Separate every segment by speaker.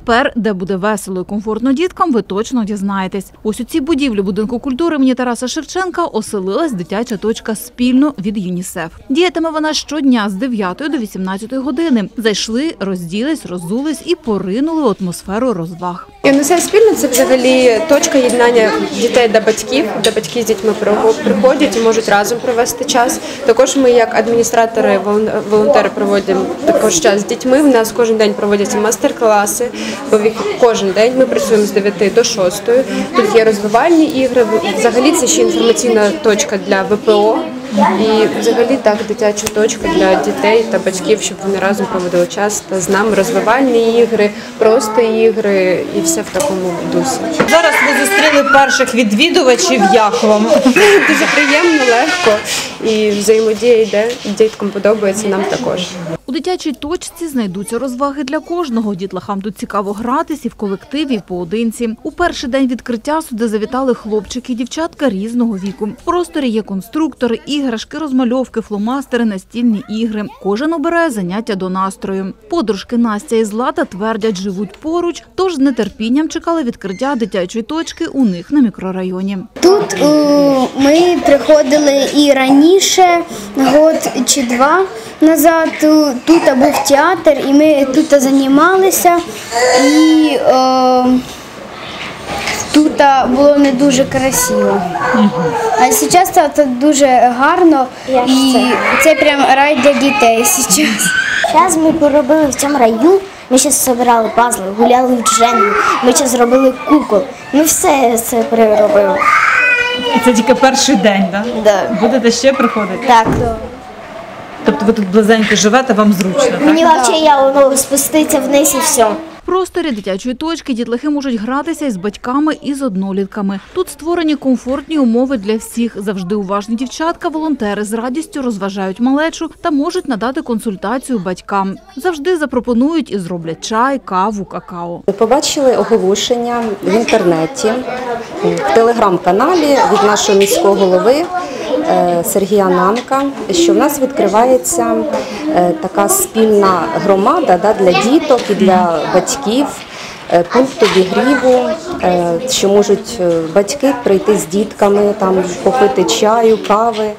Speaker 1: Тепер, де буде весело і комфортно діткам, ви точно дізнаєтесь. Ось у цій будівлі будинку культури імені Тараса Шевченка оселилась дитяча точка «Спільно» від ЮНІСЕФ. Діятиме вона щодня з 9 до 18 години. Зайшли, розділись, роззулись і поринули у атмосферу розваг.
Speaker 2: ЮНІСЕФ «Спільно» – це взагалі точка єднання дітей та батьків, де батьки з дітьми приходять і можуть разом провести час. Також ми, як адміністратори, волонтери, проводимо також час з дітьми. У нас кожен день проводяться мастер-класи, кожен день ми працюємо з 9 до 6. Тут є розвивальні ігри, взагалі це ще інформаційна точка для ВПО. І взагалі так, дитяча точка для дітей та батьків, щоб вони разом проводили час та з нами, розвивальні ігри, просто ігри і все в такому дусі.
Speaker 3: Зараз ви зустріли перших відвідувачів, як вам?
Speaker 2: Дуже приємно, легко і взаємодія йде, діткам подобається, нам також.
Speaker 1: У дитячій точці знайдуться розваги для кожного. Дітлахам тут цікаво гратись і в колективі, і поодинці. У перший день відкриття сюди завітали хлопчики і дівчатка різного віку. В просторі є конструктори, іграшки, розмальовки, фломастери, настільні ігри. Кожен обирає заняття до настрою. Подружки Настя і Злата твердять, живуть поруч, тож з нетерпінням чекали відкриття дитячої точки у них на мікрорайоні.
Speaker 4: Тут ми приходили і раніше, год чи два назад. Тут був театр, і ми тут займалися. І тут було не дуже красиво. А зараз тут дуже гарно, і це прям рай для дітей зараз.
Speaker 5: Зараз ми поробили в цьому раю, ми зараз збирали пазли, гуляли в дженглі, ми зараз зробили кукол. Ми все це переробили.
Speaker 3: І це тільки перший день, так?
Speaker 5: Да.
Speaker 3: Будете ще приходити?
Speaker 5: Так.
Speaker 3: Тобто ви тут близенько живете, вам зручно, так?
Speaker 5: Мені взагалі спуститися вниз і все.
Speaker 1: В просторі дитячої точки дітлахи можуть гратися із батьками і з однолітками. Тут створені комфортні умови для всіх. Завжди уважні дівчатка, волонтери з радістю розважають малечу та можуть надати консультацію батькам. Завжди запропонують і зроблять чай, каву, какао.
Speaker 6: Ми побачили оголошення в інтернеті, в телеграм-каналі від нашого міського голови Сергія Намка, що в нас відкривається така спільна громада для діток і для батьків, пункт обігріву, що можуть батьки прийти з дітками, там, попити чаю, кави,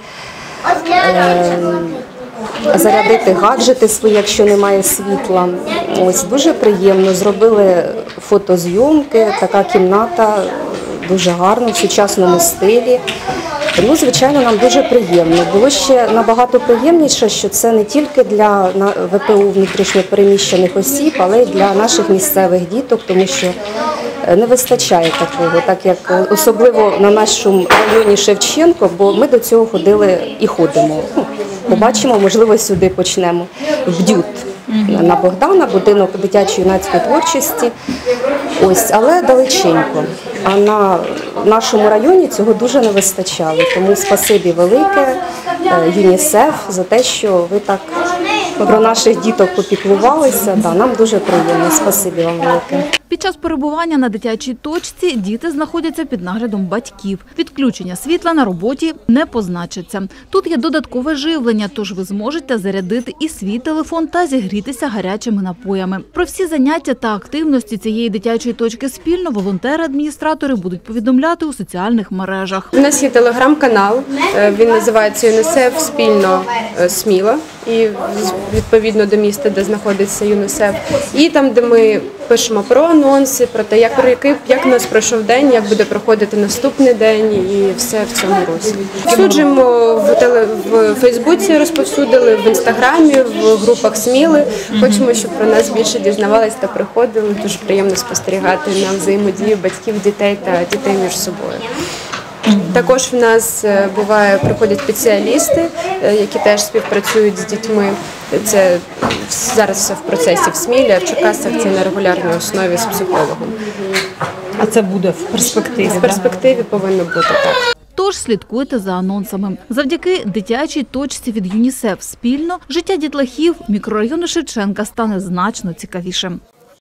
Speaker 6: зарядити гаджети свої, якщо немає світла. Ось, дуже приємно, зробили фотозйомки, така кімната дуже гарна, в сучасному стилі. Ну, звичайно, нам дуже приємно. Було ще набагато приємніше, що це не тільки для ВПО внутрішньопереміщених осіб, але й для наших місцевих діток, тому що не вистачає такого, так як особливо на нашому районі Шевченко, бо ми до цього ходили і ходимо. Побачимо, можливо, сюди почнемо. В ДЮТ на Богдана, будинок дитячо-юнацької творчості. Ось, але далеченько. А на нашому районі цього дуже не вистачало. Тому спасибі велике ЮНІСЕФ за те, що ви так про наших діток попіклувалися. Да, нам дуже приємно. Спасибі вам велике.
Speaker 1: Під час перебування на дитячій точці діти знаходяться під наглядом батьків. Відключення світла на роботі не позначиться. Тут є додаткове живлення, тож ви зможете зарядити і свій телефон та зігрітися гарячими напоями. Про всі заняття та активності цієї дитячої точки спільно волонтери-адміністратори будуть повідомляти у соціальних мережах.
Speaker 2: У нас є телеграм-канал, він називається ЮНІСЕФ «Спільно Сміло», і відповідно до міста, де знаходиться ЮНІСЕФ. І там, де ми пишемо про анонси, про те, як у нас пройшов день, як буде проходити наступний день і все в цьому році. Розповсюджуємо в Фейсбуці, розповсюдили, в Інстаграмі, в групах Сміли. Хочемо, щоб про нас більше дізнавались та приходили. Дуже приємно спостерігати на взаємодію батьків, дітей та дітей між собою. Також в нас приходять спеціалісти, які теж співпрацюють з дітьми. Це зараз все в процесі в Смілі, а в Черкасах це на регулярній основі з психологом.
Speaker 3: А це буде в перспективі?
Speaker 2: В перспективі повинно бути так.
Speaker 1: Тож слідкуйте за анонсами. Завдяки дитячій точці від ЮНІСЕФ спільно життя дітлахів мікрорайону Шевченка стане значно цікавішим.